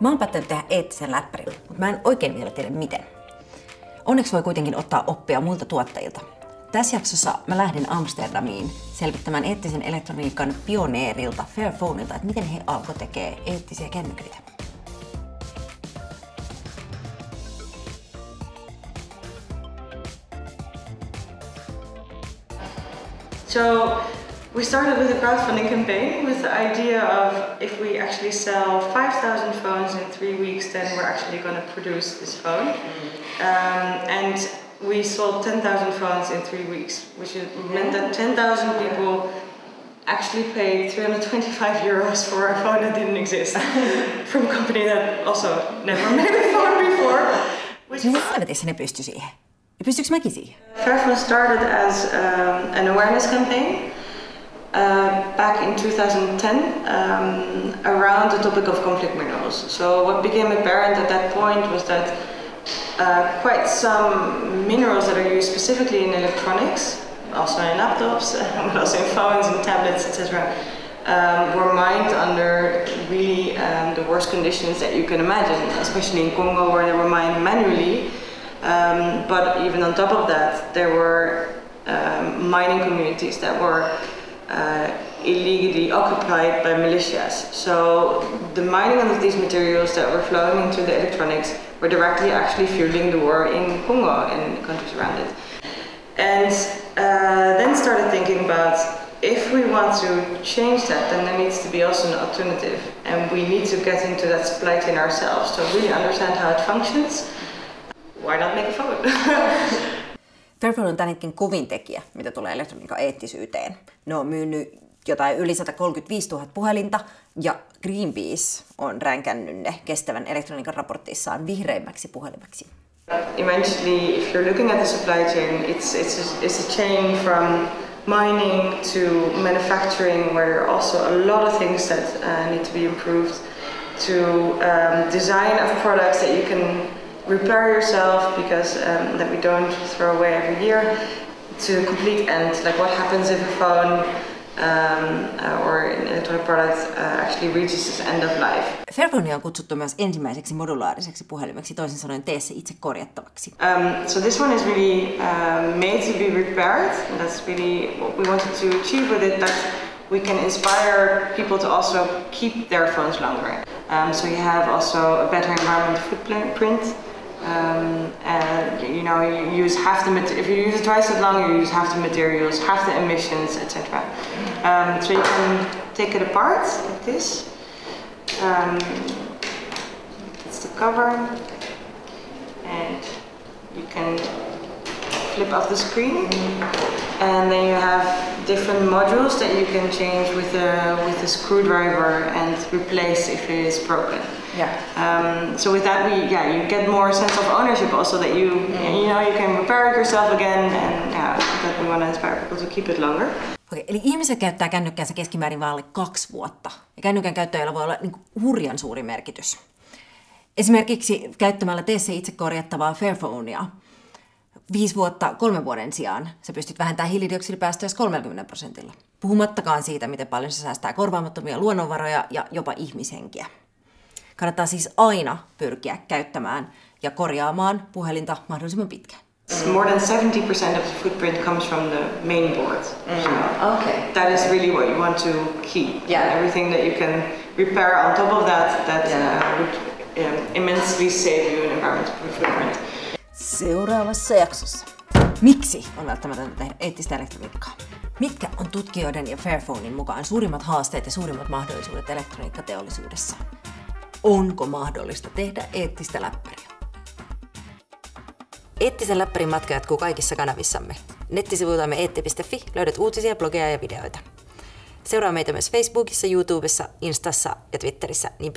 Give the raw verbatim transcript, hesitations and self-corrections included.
Mä oon päättänyt tehdä eettisen läppärin, mutta mä en oikein vielä tiedä miten. Onneksi voi kuitenkin ottaa oppia muilta tuottajilta. Tässä jaksossa mä lähden Amsterdamiin selvittämään eettisen elektroniikan pioneerilta Fairphoneilta, että miten he alkoi tekee eettisiä kännyköitä. So we started with a crowdfunding campaign with the idea of if we actually sell five thousand phones in three weeks, then we're actually going to produce this phone. Um, and we sold ten thousand phones in three weeks, which meant that ten thousand people actually paid three hundred twenty-five euros for a phone that didn't exist from a company that also never made a phone before. Sinun helvetissä ne pystyi siihen. Ja pystyykö mäkin siihen? Fairphone started as um, an awareness campaign uh, back in two thousand ten um, around the topic of conflict minerals. So what became apparent at that point was that uh, quite some minerals that are used specifically in electronics, also in laptops, but also in phones and tablets, et cetera, um, were mined under really um, the worst conditions that you can imagine, especially in Congo where they were mined manually. Um, but even on top of that, there were um, mining communities that were uh, illegally occupied by militias. So the mining of these materials that were flowing into the electronics were directly actually fueling the war in Congo and the countries around it. And uh, then started thinking about if we want to change that, then there needs to be also an alternative. And we need to get into that supply chain ourselves to really understand how it functions. Why not make a phone? Fairphone on tämän hetken kovin tekijä, mitä tulee elektroniikan eettisyyteen. Ne on myynyt jotain yli sata kolmekymmentäviisituhatta puhelinta ja Greenpeace on ränkännyt ne kestävän elektroniikan raportissaan vihreimmäksi puhelimeksi. Eventually, if you're looking at the supply chain, it's, it's, a, it's a chain from mining to manufacturing, where there are also a lot of things that uh, need to be improved, to um, design of products that you can repair yourself because um, that we don't throw away every year, to complete end, like what happens if a phone um, uh, or an electronic product uh, actually reaches its end of life. Fairphonea on kutsuttu myös ensimmäiseksi modulaariseksi puhelimeksi, toisin sanoen tee se itse korjattavaksi. Um, so this one is really uh, made to be repaired, and that's really what we wanted to achieve with it, that we can inspire people to also keep their phones longer. Um, so you have also a better environmental footprint. Um, and you know, you use half the mat- if you use it twice as long, you use half the materials, half the emissions, et cetera. Um, so you can take it apart like this. Um, it's the cover, and you can flip off the screen, and then you have different modules that you can change with a with a screwdriver and replace if it is broken. Yeah. Um, so with that, we yeah, you get more sense of ownership also, that you mm. you know you can repair it yourself again, and yeah, that we want to inspire people to keep it longer. Okei, eli ihmiset käyttää kännykkäänsä keskimäärin vaan alle kaksi vuotta, ja kännykän käyttäjällä voi olla niin kuin hurjan suuri merkitys. Esimerkiksi käyttämällä tee se itse korjattavaa Fairphonea viisi vuotta kolmen vuoden sijaan sä pystyt vähentämään hiilidioksidipäästöjä kolmekymmentä prosentilla. Puhumattakaan siitä, miten paljon se säästää korvaamattomia luonnonvaroja ja jopa ihmishenkiä. Kannattaa siis aina pyrkiä käyttämään ja korjaamaan puhelinta mahdollisimman pitkään. More than seventy percent of the footprint comes from the main board. Mm. So okay. That is really what you want to keep. Yeah. Everything that you can repair on top of that, that yeah. uh, would um, immensely save you an environmental footprint. Seuraavassa jaksossa. Miksi on välttämätöntä tehdä eettistä elektroniikkaa? Mitkä on tutkijoiden ja Fairphonein mukaan suurimmat haasteet ja suurimmat mahdollisuudet elektroniikkateollisuudessa? Onko mahdollista tehdä eettistä läppäriä? Eettisen läppärin matka jatkuu kaikissa kanavissamme. Nettisivuiltamme eetti piste fi löydät uutisia, blogeja ja videoita. Seuraa meitä myös Facebookissa, YouTubessa, Instassa ja Twitterissä, niin